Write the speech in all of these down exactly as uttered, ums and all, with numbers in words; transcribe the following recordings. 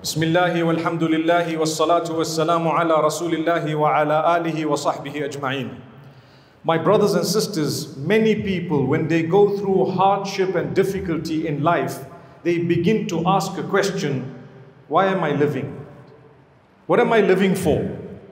Bismillahi walhamdulillahi wassalatu wassalamu ala rasulillahi wa ala alihi wa sahbihi ajma'in. My brothers and sisters, many people, when they go through hardship and difficulty in life, they begin to ask a question: why am I living? What am I living for?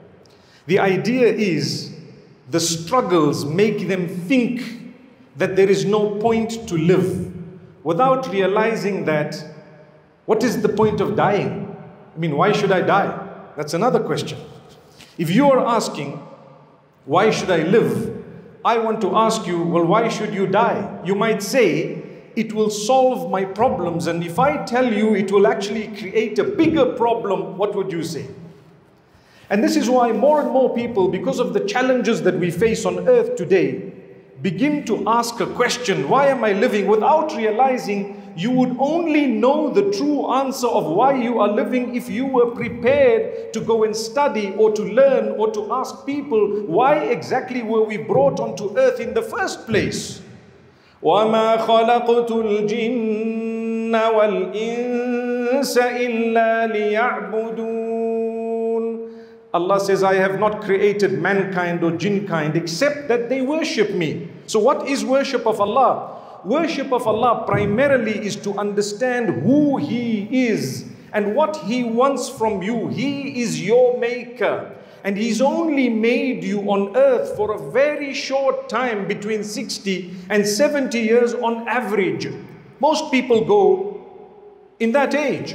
The idea is the struggles make them think that there is no point to live, without realizing that what is the point of dying? I mean, why should I die? That's another question. If you are asking, why should I live? I want to ask you, well, why should you die? You might say, it will solve my problems. And if I tell you it will actually create a bigger problem, what would you say? And this is why more and more people, because of the challenges that we face on earth today, begin to ask a question: why am I living? Without realizing you would only know the true answer of why you are living if you were prepared to go and study or to learn or to ask people, why exactly were we brought onto earth in the first place? وَمَا خَلَقْتُ الْجِنَّ وَالْإِنسَ إِلَّا لِيَعْبُدُونَ. Allah says, I have not created mankind or jinnkind except that they worship me. So what is worship of Allah? Worship of Allah primarily is to understand who He is and what He wants from you. He is your maker, and He's only made you on earth for a very short time, between sixty and seventy years on average. Most people go in that age.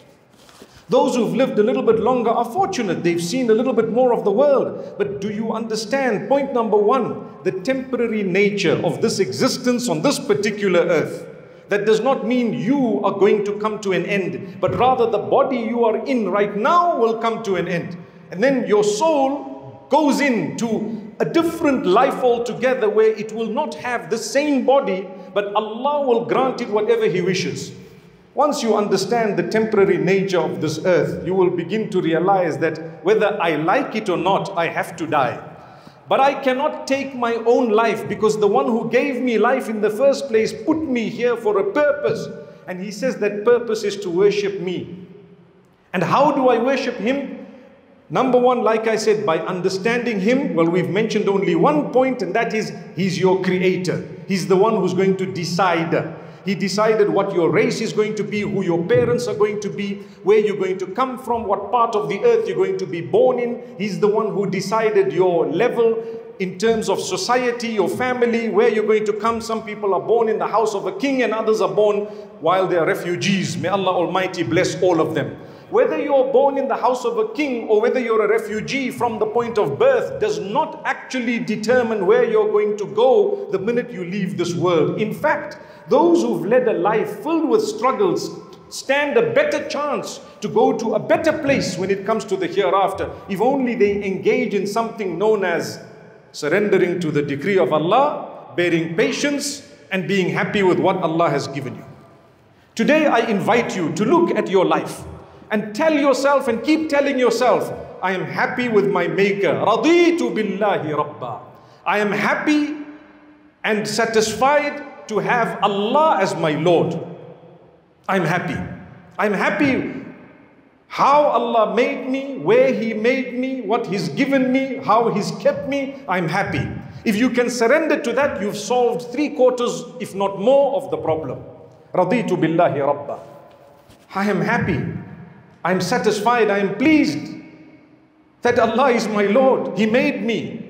Those who've lived a little bit longer are fortunate. They've seen a little bit more of the world. But do you understand, point number one, the temporary nature of this existence on this particular earth? That does not mean you are going to come to an end, but rather the body you are in right now will come to an end. And then your soul goes into a different life altogether, where it will not have the same body, but Allah will grant it whatever He wishes. Once you understand the temporary nature of this earth, you will begin to realize that whether I like it or not, I have to die. But I cannot take my own life, because the one who gave me life in the first place put me here for a purpose. And He says that purpose is to worship me. And how do I worship Him? Number one, like I said, by understanding Him. Well, we've mentioned only one point, and that is He's your creator. He's the one who's going to decide. He decided what your race is going to be, who your parents are going to be, where you're going to come from, what part of the earth you're going to be born in. He's the one who decided your level in terms of society, your family, where you're going to come. Some people are born in the house of a king, and others are born while they are refugees. May Allah Almighty bless all of them. Whether you're born in the house of a king or whether you're a refugee from the point of birth does not actually determine where you're going to go the minute you leave this world. In fact, those who've led a life filled with struggles stand a better chance to go to a better place when it comes to the hereafter, if only they engage in something known as surrendering to the decree of Allah, bearing patience, and being happy with what Allah has given you. Today I invite you to look at your life and tell yourself and keep telling yourself, I am happy with my maker. Raditu billahi rabba. I am happy and satisfied to have Allah as my Lord. I'm happy. I'm happy how Allah made me, where He made me, what He's given me, how He's kept me. I'm happy. If you can surrender to that, you've solved three quarters, if not more, of the problem. Raditu billahi rabba. I am happy. I'm satisfied. I am pleased that Allah is my Lord. He made me.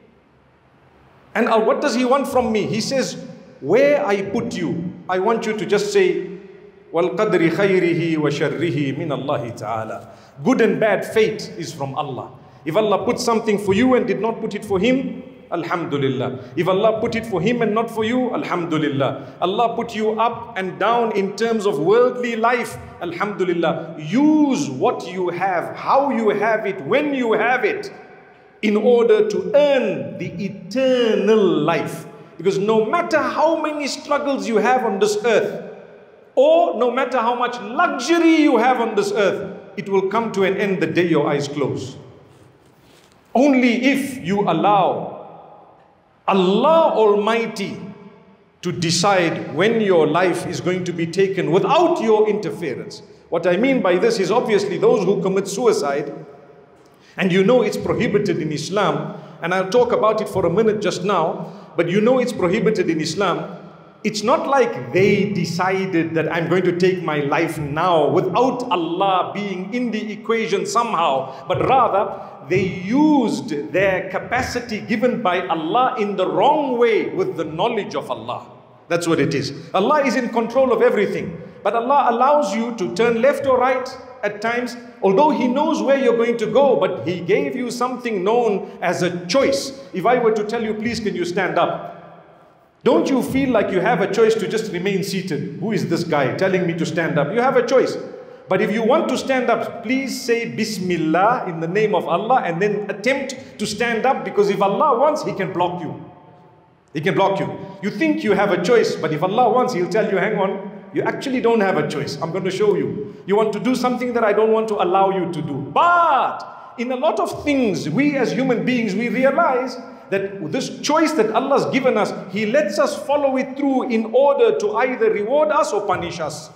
And what does He want from me? He says, where I put you, I want you to just say, وَالْقَدْرِ خَيْرِهِ وَشَرِّهِ مِنَ اللَّهِ تَعَالَى. Good and bad fate is from Allah. If Allah put something for you and did not put it for Him, Alhamdulillah. If Allah put it for Him and not for you, Alhamdulillah. Allah put you up and down in terms of worldly life, Alhamdulillah. Use what you have, how you have it, when you have it, in order to earn the eternal life. Because no matter how many struggles you have on this earth, or no matter how much luxury you have on this earth, it will come to an end the day your eyes close. Only if you allow Allah Almighty to decide when your life is going to be taken without your interference, What I mean by this is obviously those who commit suicide, and you know it's prohibited in Islam, and I'll talk about it for a minute just now, but you know it's prohibited in Islam. It's not like they decided that I'm going to take my life now without Allah being in the equation somehow, but rather they used their capacity given by Allah in the wrong way with the knowledge of Allah. That's what it is. Allah is in control of everything, but Allah allows you to turn left or right at times, although He knows where you're going to go, but He gave you something known as a choice. If I were to tell you, please can you stand up? Don't you feel like you have a choice to just remain seated? Who is this guy telling me to stand up? You have a choice. But if you want to stand up, please say Bismillah in the name of Allah and then attempt to stand up, because if Allah wants, He can block you. He can block you. You think you have a choice, but if Allah wants, He'll tell you, hang on, you actually don't have a choice. I'm going to show you. You want to do something that I don't want to allow you to do. But in a lot of things, we as human beings, we realize that this choice that Allah's given us, He lets us follow it through in order to either reward us or punish us.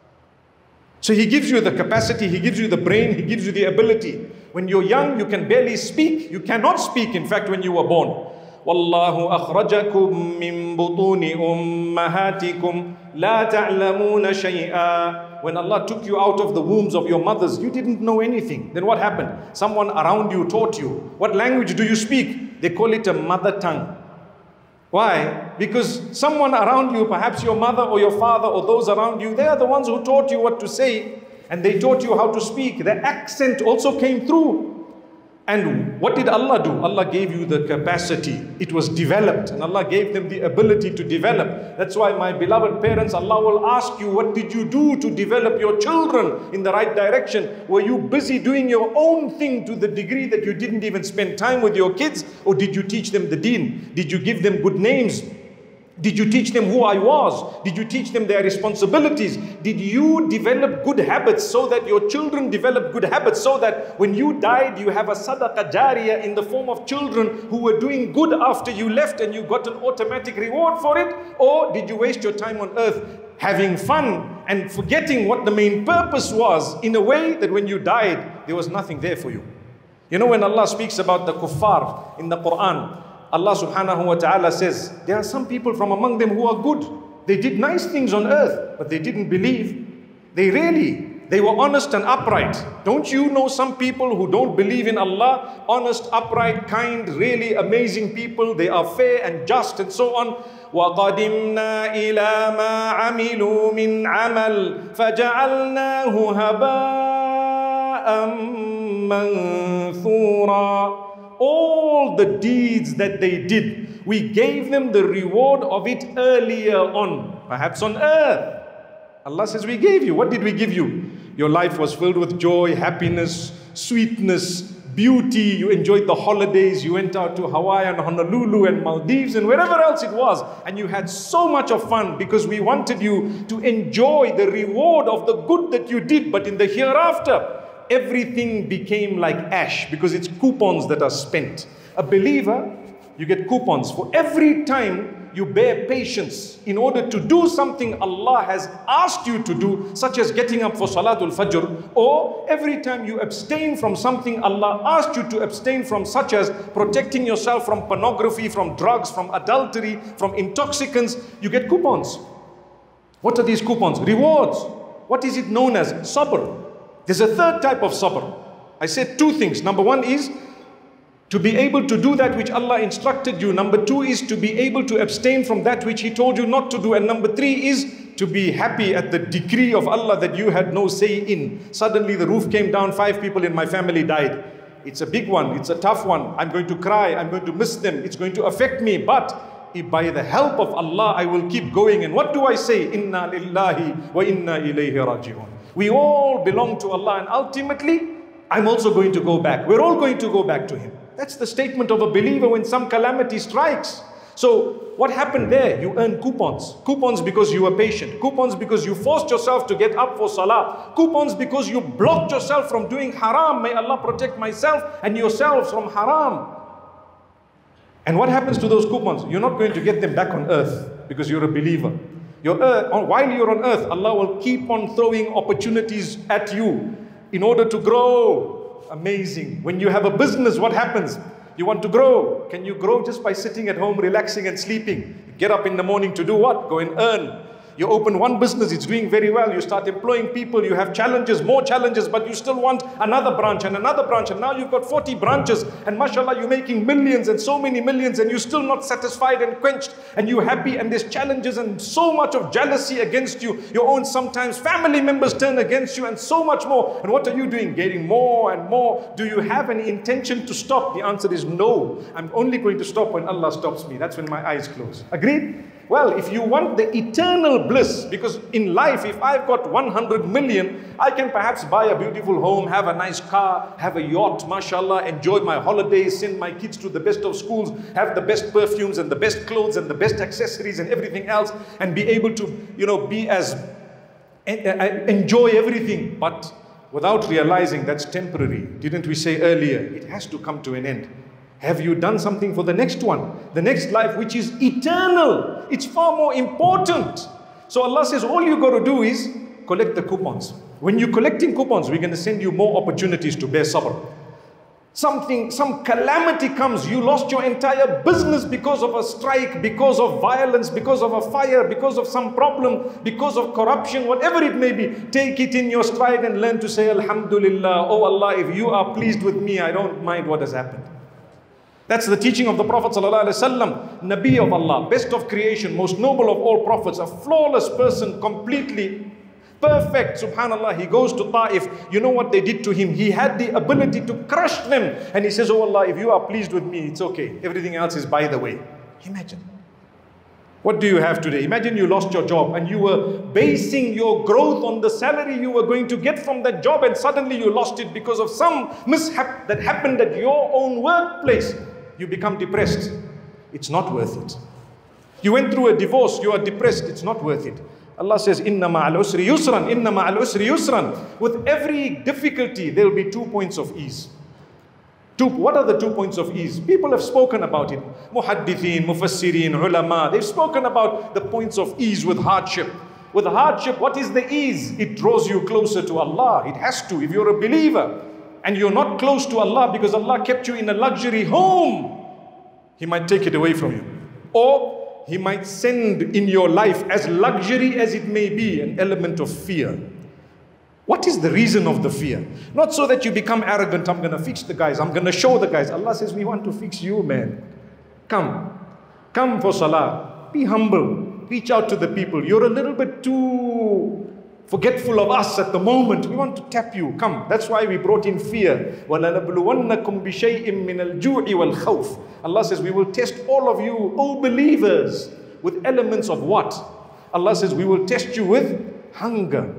So He gives you the capacity, He gives you the brain, He gives you the ability. When you're young, you can barely speak. You cannot speak, in fact, when you were born. وَاللَّهُ أَخْرَجَكُم مِّن بُطُونِ أُمَّهَاتِكُمْ لَا تَعْلَمُونَ شَيْئًا. When Allah took you out of the wombs of your mothers, you didn't know anything. Then what happened? Someone around you taught you. What language do you speak? They call it a mother tongue. Why? Because someone around you, perhaps your mother or your father or those around you, they are the ones who taught you what to say, and they taught you how to speak. The accent also came through. And what did Allah do? Allah gave you the capacity. It was developed, and Allah gave them the ability to develop. That's why, my beloved parents, Allah will ask you, what did you do to develop your children in the right direction? Were you busy doing your own thing to the degree that you didn't even spend time with your kids? Or did you teach them the deen? Did you give them good names? Did you teach them who I was? Did you teach them their responsibilities? Did you develop good habits so that your children develop good habits, so that when you died, you have a sadaqah jariyah in the form of children who were doing good after you left and you got an automatic reward for it? Or did you waste your time on earth having fun and forgetting what the main purpose was, in a way that when you died, there was nothing there for you? You know, when Allah speaks about the kuffar in the Quran, Allah subhanahu wa ta'ala says, there are some people from among them who are good. They did nice things on earth, but they didn't believe. They really, they were honest and upright. Don't you know some people who don't believe in Allah? Honest, upright, kind, really amazing people. They are fair and just and so on. وَقَدِمْنَا إِلَى مَا عَمِلُوا مِنْ عَمَلٍ فَجَعَلْنَاهُ هَبَاءً مَنْثُورًا. All the deeds that they did, we gave them the reward of it earlier on, perhaps on earth. Allah says, we gave you. What did we give you? Your life was filled with joy, happiness, sweetness, beauty. You enjoyed the holidays. You went out to Hawaii and Honolulu and Maldives and wherever else it was. And you had so much of fun because we wanted you to enjoy the reward of the good that you did. But in the hereafter, everything became like ash because it's coupons that are spent. A believer, you get coupons for every time you bear patience in order to do something Allah has asked you to do, such as getting up for Salatul Fajr, or every time you abstain from something Allah asked you to abstain from, such as protecting yourself from pornography, from drugs, from adultery, from intoxicants. You get coupons. What are these coupons? Rewards. What is it known as? Sabr. There's a third type of sabr. I said two things. Number one is to be able to do that which Allah instructed you. Number two is to be able to abstain from that which He told you not to do. And number three is to be happy at the decree of Allah that you had no say in. Suddenly the roof came down, five people in my family died. It's a big one, it's a tough one. I'm going to cry, I'm going to miss them, it's going to affect me. But by the help of Allah, I will keep going. And what do I say? Inna lillahi wa inna ilayhi raji'un. We all belong to Allah, and ultimately, I'm also going to go back. We're all going to go back to Him. That's the statement of a believer when some calamity strikes. So what happened there? You earned coupons. Coupons because you were patient. Coupons because you forced yourself to get up for salah. Coupons because you blocked yourself from doing haram. May Allah protect myself and yourselves from haram. And what happens to those coupons? You're not going to get them back on earth because you're a believer. Your earth, while you're on earth, Allah will keep on throwing opportunities at you in order to grow. Amazing. When you have a business, what happens? You want to grow. Can you grow just by sitting at home, relaxing and sleeping? You get up in the morning to do what? Go and earn. You open one business, it's doing very well. You start employing people, you have challenges, more challenges, but you still want another branch and another branch. And now you've got forty branches. And mashallah, you're making millions and so many millions, and you're still not satisfied and quenched. And you're happy, and there's challenges and so much of jealousy against you. Your own sometimes family members turn against you and so much more. And what are you doing? Getting more and more. Do you have any intention to stop? The answer is no. I'm only going to stop when Allah stops me. That's when my eyes close. Agreed? Well, if you want the eternal bliss, because in life, if I've got one hundred million, I can perhaps buy a beautiful home, have a nice car, have a yacht, mashallah, enjoy my holidays, send my kids to the best of schools, have the best perfumes and the best clothes and the best accessories and everything else, and be able to, you know, be as, enjoy everything. But without realizing that's temporary. Didn't we say earlier, it has to come to an end. Have you done something for the next one? The next life, which is eternal. It's far more important. So Allah says, all you got to do is collect the coupons. When you're collecting coupons, we're going to send you more opportunities to bear sabr. Something, some calamity comes. You lost your entire business because of a strike, because of violence, because of a fire, because of some problem, because of corruption, whatever it may be. Take it in your stride and learn to say, Alhamdulillah, oh Allah, if you are pleased with me, I don't mind what has happened. That's the teaching of the Prophet ﷺ, Nabi of Allah, best of creation, most noble of all prophets, a flawless person, completely perfect, subhanallah. He goes to Ta'if. You know what they did to him? He had the ability to crush them. And he says, oh Allah, if you are pleased with me, it's okay. Everything else is by the way. Imagine. What do you have today? Imagine you lost your job and you were basing your growth on the salary you were going to get from that job, and suddenly you lost it because of some mishap that happened at your own workplace. You become depressed. It's not worth it. You went through a divorce, you are depressed, it's not worth it. Allah says, Inna ma'al usri yusran, Inna ma'al usri yusran. With every difficulty, there will be two points of ease. Two, what are the two points of ease? People have spoken about it. Muhaddithin, mufassirin, ulama. They've spoken about the points of ease with hardship. With hardship, what is the ease? It draws you closer to Allah. It has to. If you're a believer and you're not close to Allah because Allah kept you in a luxury home, He might take it away from you. Or He might send in your life, as luxury as it may be, an element of fear. What is the reason of the fear? Not so that you become arrogant, I'm going to fix the guys, I'm going to show the guys. Allah says, we want to fix you, man. Come. Come for salah. Be humble. Reach out to the people. You're a little bit too forgetful of us at the moment. We want to tap you. Come. That's why we brought in fear. وَلَنَبْلُوَنَّكُمْ بِشَيْءٍ مِّنَ الْجُوعِ وَالْخَوْفِ. Allah says, we will test all of you, O believers, with elements of what? Allah says, we will test you with hunger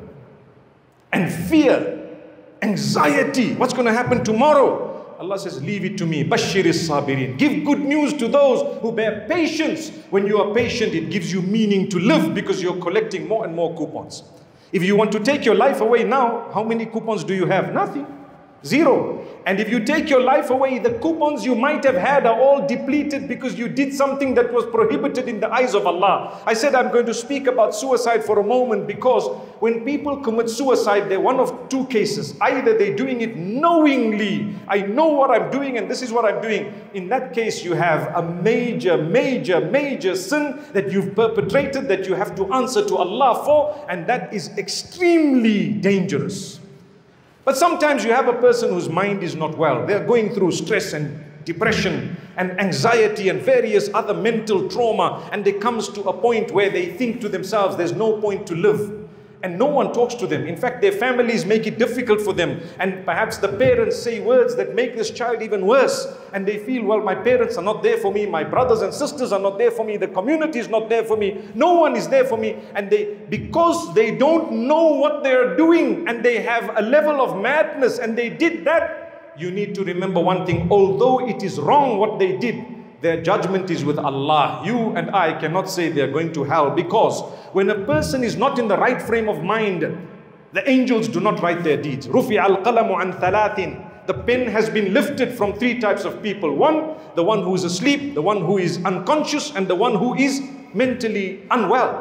and fear, anxiety. What's going to happen tomorrow? Allah says, leave it to me. Bashiris sabirin. Give good news to those who bear patience. When you are patient, it gives you meaning to live because you're collecting more and more coupons. If you want to take your life away now, how many coupons do you have? Nothing. Zero. And if you take your life away, the coupons you might have had are all depleted because you did something that was prohibited in the eyes of Allah. I said I'm going to speak about suicide for a moment because when people commit suicide, they're one of two cases. Either they're doing it knowingly. I know what I'm doing and this is what I'm doing. In that case, you have a major, major, major sin that you've perpetrated that you have to answer to Allah for, and that is extremely dangerous. But sometimes you have a person whose mind is not well. They're going through stress and depression and anxiety and various other mental trauma, and they comes to a point where they think to themselves, there's no point to live. And no one talks to them. In fact, their families make it difficult for them. And perhaps the parents say words that make this child even worse. And they feel, well, my parents are not there for me. My brothers and sisters are not there for me. The community is not there for me. No one is there for me. And they, because they don't know what they're doing and they have a level of madness and they did that, you need to remember one thing. Although it is wrong what they did, their judgment is with Allah. You and I cannot say they are going to hell, because when a person is not in the right frame of mind, the angels do not write their deeds. رُفِعَ الْقَلَمُ عَنْ ثَلَاثٍ. The pen has been lifted from three types of people. One, the one who is asleep, the one who is unconscious, and the one who is mentally unwell.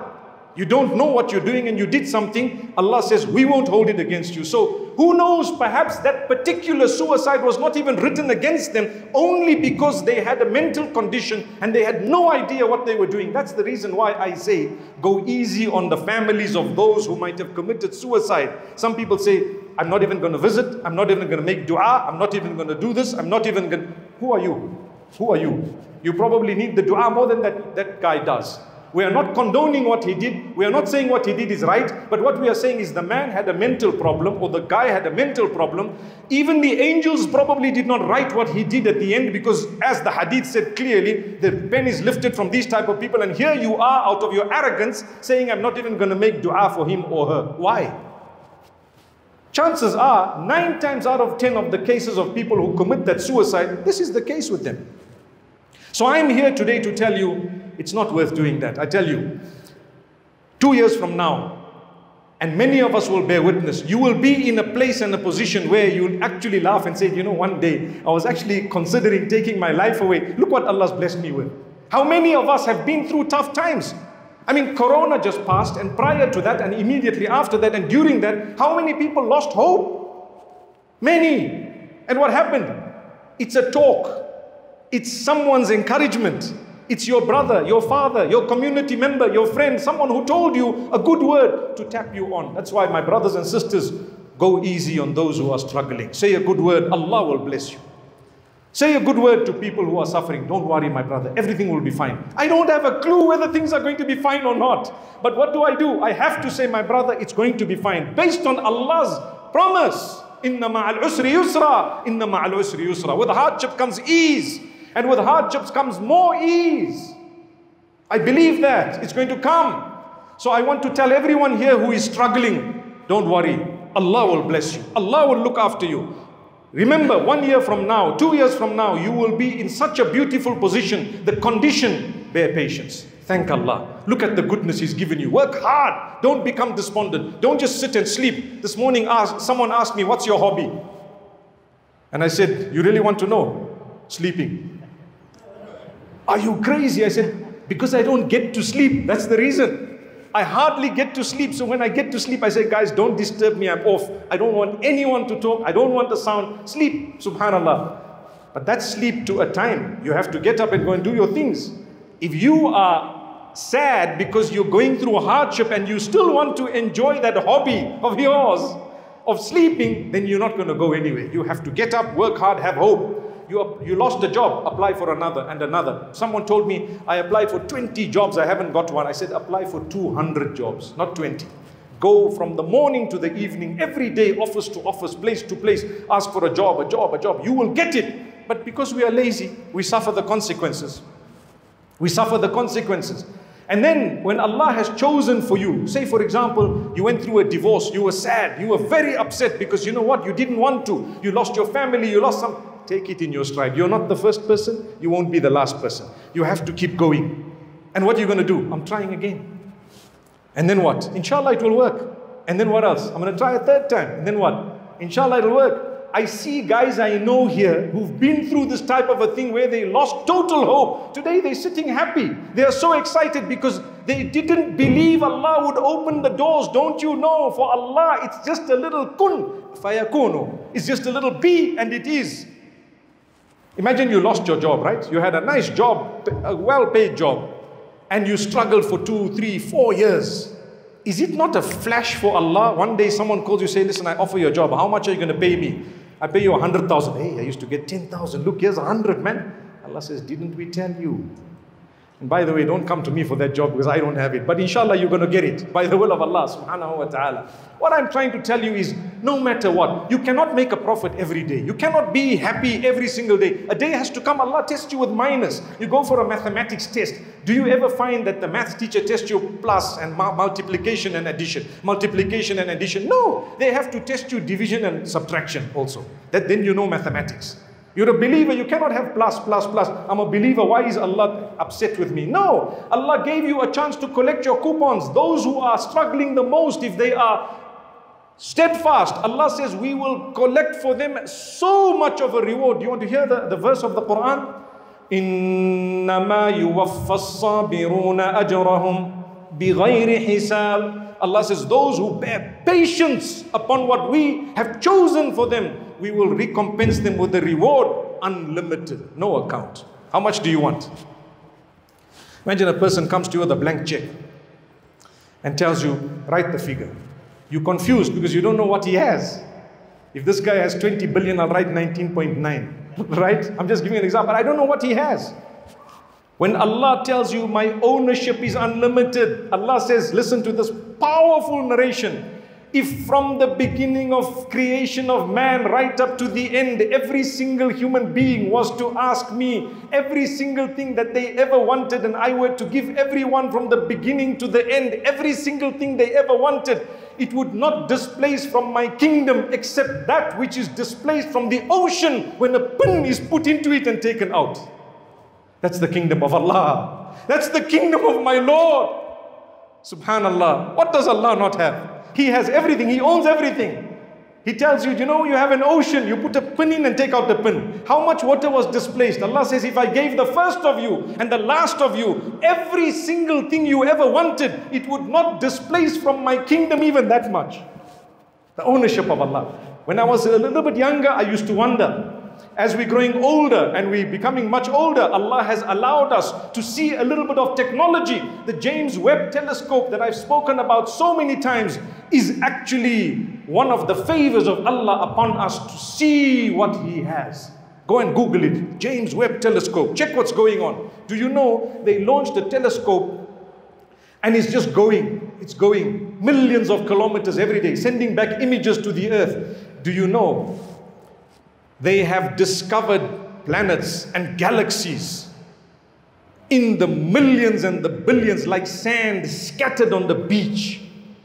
You don't know what you're doing and you did something, Allah says, we won't hold it against you. So who knows, perhaps that particular suicide was not even written against them only because they had a mental condition and they had no idea what they were doing. That's the reason why I say, go easy on the families of those who might have committed suicide. Some people say, I'm not even going to visit, I'm not even going to make dua, I'm not even going to do this, I'm not even going to... Who are you? Who are you? You probably need the dua more than that, that guy does. We are not condoning what he did. We are not saying what he did is right. But what we are saying is the man had a mental problem, or the guy had a mental problem. Even the angels probably did not write what he did at the end, because as the hadith said clearly, the pen is lifted from these type of people. And here you are, out of your arrogance, saying, I'm not even going to make dua for him or her. Why? Chances are, nine times out of ten of the cases of people who commit that suicide, this is the case with them. So I am here today to tell you, it's not worth doing that. I tell you, two years from now, and many of us will bear witness, you will be in a place and a position where you'll actually laugh and say, you know, one day I was actually considering taking my life away. Look what Allah's blessed me with. How many of us have been through tough times? I mean, Corona just passed, and prior to that and immediately after that and during that, how many people lost hope? Many. And what happened? It's a talk. It's someone's encouragement. It's your brother, your father, your community member, your friend, someone who told you a good word to tap you on. That's why, my brothers and sisters, go easy on those who are struggling. Say a good word, Allah will bless you. Say a good word to people who are suffering. Don't worry, my brother, everything will be fine. I don't have a clue whether things are going to be fine or not. But what do I do? I have to say, my brother, it's going to be fine. Based on Allah's promise. Inna ma'al usri yusra. Inna ma'al usri yusra. With hardship comes ease. And with hardships comes more ease. I believe that. It's going to come. So I want to tell everyone here who is struggling, don't worry. Allah will bless you. Allah will look after you. Remember, one year from now, two years from now, you will be in such a beautiful position. The condition, bear patience. Thank Allah. Look at the goodness He's given you. Work hard. Don't become despondent. Don't just sit and sleep. This morning, asked, someone asked me, what's your hobby? And I said, you really want to know? Sleeping. Are you crazy? I said, because I don't get to sleep. That's the reason. I hardly get to sleep. So when I get to sleep, I say, guys, don't disturb me. I'm off. I don't want anyone to talk. I don't want the sound. Sleep. Subhanallah. But that's sleep to a time. You have to get up and go and do your things. If you are sad because you're going through hardship and you still want to enjoy that hobby of yours, of sleeping, then you're not going to go anywhere. You have to get up, work hard, have hope. You, you lost a job, apply for another and another. Someone told me, I applied for twenty jobs, I haven't got one. I said, apply for two hundred jobs, not twenty. Go from the morning to the evening, every day, office to office, place to place, ask for a job, a job, a job. You will get it. But because we are lazy, we suffer the consequences. We suffer the consequences. And then when Allah has chosen for you, say for example, you went through a divorce, you were sad, you were very upset because you know what, you didn't want to. You lost your family, you lost some. Take it in your stride. You're not the first person, you won't be the last person. You have to keep going. And what are you going to do? I'm trying again. And then what? Inshallah it will work. And then what else? I'm going to try a third time. And then what? Inshallah it'll work. I see guys I know here who've been through this type of a thing where they lost total hope. Today they're sitting happy. They are so excited because they didn't believe Allah would open the doors. Don't you know? For Allah, it's just a little kun fayakunu. It's just a little be, and it is. Imagine you lost your job, right? You had a nice job, a well-paid job, and you struggled for two, three, four years. Is it not a flash for Allah? One day someone calls you, say, listen, I offer you a job. How much are you going to pay me? I pay you a hundred thousand. Hey, I used to get ten thousand. Look, here's a hundred, man. Allah says, didn't we tell you? And by the way, don't come to me for that job because I don't have it. But inshallah, you're going to get it by the will of Allah subhanahu wa ta'ala. What I'm trying to tell you is, no matter what, you cannot make a profit every day. You cannot be happy every single day. A day has to come, Allah tests you with minus. You go for a mathematics test. Do you ever find that the math teacher tests you plus and multiplication and addition? Multiplication and addition? No, they have to test you division and subtraction also. That then you know mathematics. You're a believer, you cannot have plus, plus, plus. I'm a believer, why is Allah upset with me? No, Allah gave you a chance to collect your coupons. Those who are struggling the most, if they are steadfast, Allah says we will collect for them so much of a reward. Do you want to hear the, the verse of the Quran? إِنَّمَا يُوَفَّى الصَّابِرُونَ أَجْرَهُمْ بِغَيْرِ حِسَابٍ. Allah says, those who bear patience upon what we have chosen for them, we will recompense them with a reward unlimited, no account. How much do you want? Imagine a person comes to you with a blank check and tells you, write the figure. You're confused because you don't know what he has. If this guy has twenty billion, I'll write nineteen point nine. Right? I'm just giving an example. I don't know what he has. When Allah tells you, my ownership is unlimited, Allah says, listen to this powerful narration. If from the beginning of creation of man right up to the end, every single human being was to ask me every single thing that they ever wanted, and I were to give everyone from the beginning to the end every single thing they ever wanted, it would not displace from my kingdom except that which is displaced from the ocean when a pin is put into it and taken out. That's the kingdom of Allah. That's the kingdom of my Lord. Subhanallah. What does Allah not have? He has everything. He owns everything. He tells you, you know, you have an ocean. You put a pin in and take out the pin. How much water was displaced? Allah says, if I gave the first of you and the last of you every single thing you ever wanted, it would not displace from my kingdom even that much. The ownership of Allah. When I was a little bit younger, I used to wonder. As we're growing older and we're becoming much older, Allah has allowed us to see a little bit of technology. The James Webb telescope that I've spoken about so many times is actually one of the favors of Allah upon us to see what He has. Go and Google it. James Webb telescope. Check what's going on. Do you know they launched a telescope and it's just going. It's going millions of kilometers every day, sending back images to the earth. Do you know they have discovered planets and galaxies in the millions and the billions, like sand scattered on the beach,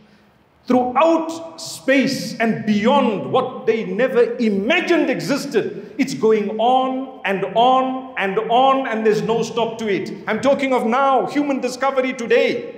throughout space and beyond what they never imagined existed. It's going on and on and on, and there's no stop to it. I'm talking of now, human discovery today.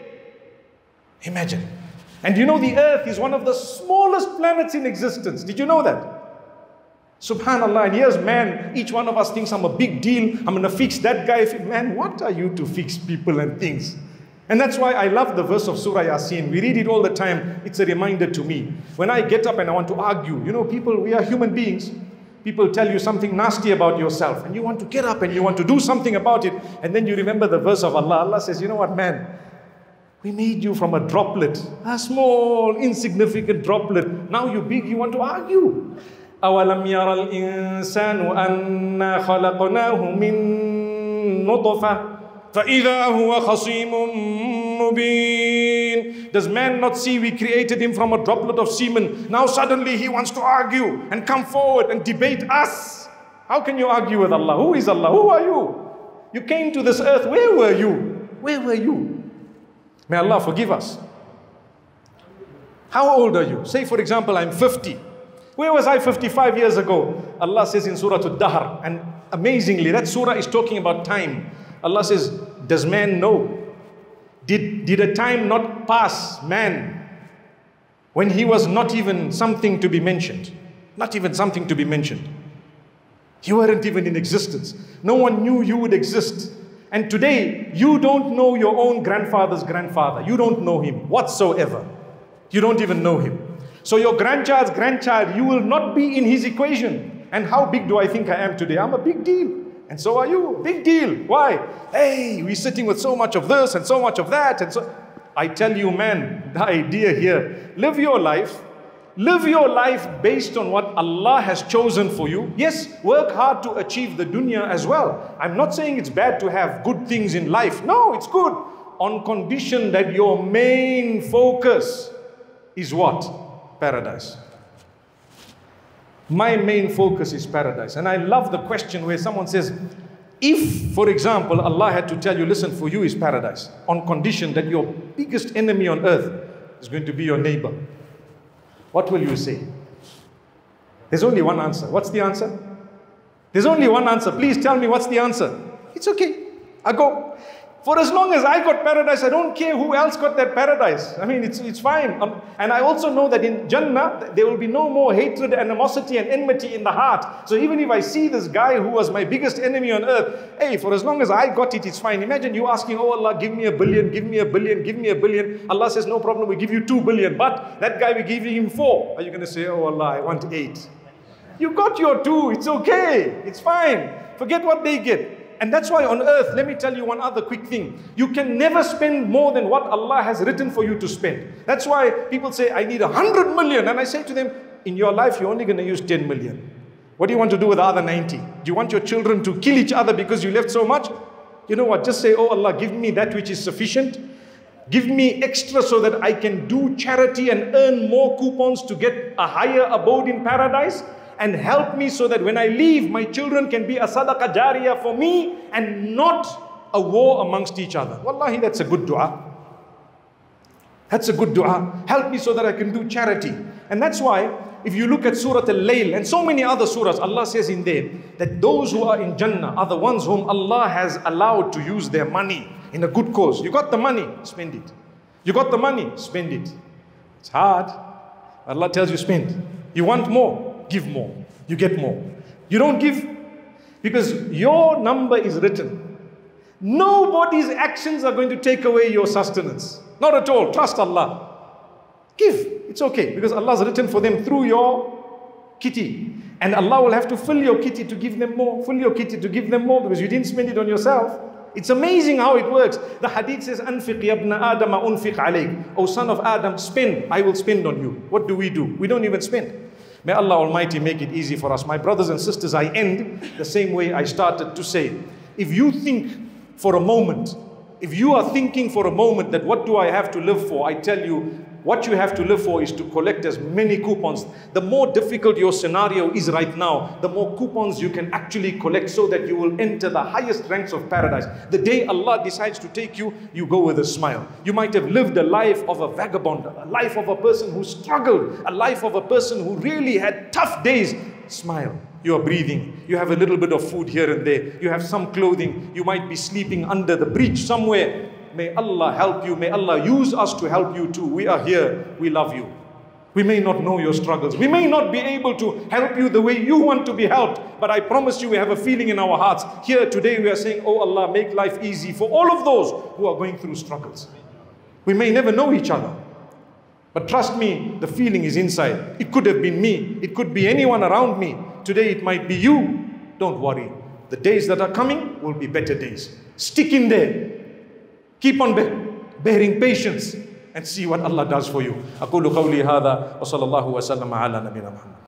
Imagine. And you know, the earth is one of the smallest planets in existence. Did you know that? Subhanallah. And here's man, each one of us thinks I'm a big deal, I'm going to fix that guy. Man, what are you to fix people and things? And that's why I love the verse of Surah Yasin. We read it all the time. It's a reminder to me. When I get up and I want to argue, you know, people, we are human beings. People tell you something nasty about yourself, and you want to get up and you want to do something about it, and then you remember the verse of Allah. Allah says, you know what, man? We made you from a droplet, a small, insignificant droplet. Now you're big, you want to argue. أَوَلَمْ يَرَ الْإِنسَانُ أَنَّا خَلَقْنَاهُ مِن نُطْفَةٍ فَإِذَا هُوَ خَصِيمٌ مُبِينٌ. Does man not see we created him from a droplet of semen? Now suddenly he wants to argue and come forward and debate us. How can you argue with Allah? Who is Allah? Who are you? You came to this earth. Where were you? Where were you? May Allah forgive us. How old are you? Say for example, I'm fifty. Where was I fifty-five years ago? Allah says in Surah Al-Dahr, and amazingly, that surah is talking about time. Allah says, does man know? Did, did a time not pass man when he was not even something to be mentioned? Not even something to be mentioned. You weren't even in existence. No one knew you would exist. And today, you don't know your own grandfather's grandfather. You don't know him whatsoever. You don't even know him. So your grandchild's grandchild, you will not be in his equation. And how big do I think I am today? I'm a big deal. And so are you. Big deal. Why? Hey, we're sitting with so much of this and so much of that. And so, I tell you, man, the idea here, live your life. Live your life based on what Allah has chosen for you. Yes, work hard to achieve the dunya as well. I'm not saying it's bad to have good things in life. No, it's good. On condition that your main focus is what? Paradise. My main focus is paradise. And I love the question where someone says, if, for example, Allah had to tell you, listen, for you is paradise, on condition that your biggest enemy on earth is going to be your neighbor, what will you say? There's only one answer. What's the answer? There's only one answer. Please tell me what's the answer. It's okay. I go. For as long as I got paradise, I don't care who else got that paradise. I mean, it's, it's fine. Um, and I also know that in Jannah, there will be no more hatred, animosity and enmity in the heart. So even if I see this guy who was my biggest enemy on earth, hey, for as long as I got it, it's fine. Imagine you asking, oh Allah, give me a billion, give me a billion, give me a billion. Allah says, no problem, we give you two billion. But that guy, we give him four. Are you going to say, oh Allah, I want eight? You got your two, it's okay, it's fine. Forget what they get. And that's why on earth, let me tell you one other quick thing. You can never spend more than what Allah has written for you to spend. That's why people say, I need a hundred million. And I say to them, in your life, you're only going to use ten million. What do you want to do with the other ninety? Do you want your children to kill each other because you left so much? You know what? Just say, oh Allah, give me that which is sufficient. Give me extra so that I can do charity and earn more coupons to get a higher abode in paradise. And help me so that when I leave, my children can be a sadaqah jariyah for me and not a war amongst each other. Wallahi, that's a good dua. That's a good dua. Help me so that I can do charity. And that's why, if you look at Surah Al-Layl and so many other surahs, Allah says in there that those who are in Jannah are the ones whom Allah has allowed to use their money in a good cause. You got the money, spend it. You got the money, spend it. It's hard. Allah tells you spend. You want more? Give more. You get more. You don't give because your number is written. Nobody's actions are going to take away your sustenance. Not at all. Trust Allah. Give. It's okay because Allah's written for them through your kitty. And Allah will have to fill your kitty to give them more. Fill your kitty to give them more because you didn't spend it on yourself. It's amazing how it works. The hadith says, Anfiq yabna Adama unfiq alayk. O son of Adam, spend. I will spend on you. What do we do? We don't even spend. May Allah Almighty make it easy for us. My brothers and sisters, I end the same way I started to say. If you think for a moment, if you are thinking for a moment that what do I have to live for, I tell you, what you have to live for is to collect as many coupons. The more difficult your scenario is right now, the more coupons you can actually collect so that you will enter the highest ranks of paradise. The day Allah decides to take you, you go with a smile. You might have lived a life of a vagabond, a life of a person who struggled, a life of a person who really had tough days. Smile. You are breathing. You have a little bit of food here and there. You have some clothing. You might be sleeping under the bridge somewhere. May Allah help you. May Allah use us to help you too. We are here. We love you. We may not know your struggles. We may not be able to help you the way you want to be helped. But I promise you we have a feeling in our hearts. Here today we are saying, oh Allah, make life easy for all of those who are going through struggles. We may never know each other. But trust me, the feeling is inside. It could have been me. It could be anyone around me. Today it might be you. Don't worry. The days that are coming will be better days. Stick in there. Keep on bearing patience and see what Allah does for you. أقول قولي هذا وصلى الله وسلم على نبينا محمد.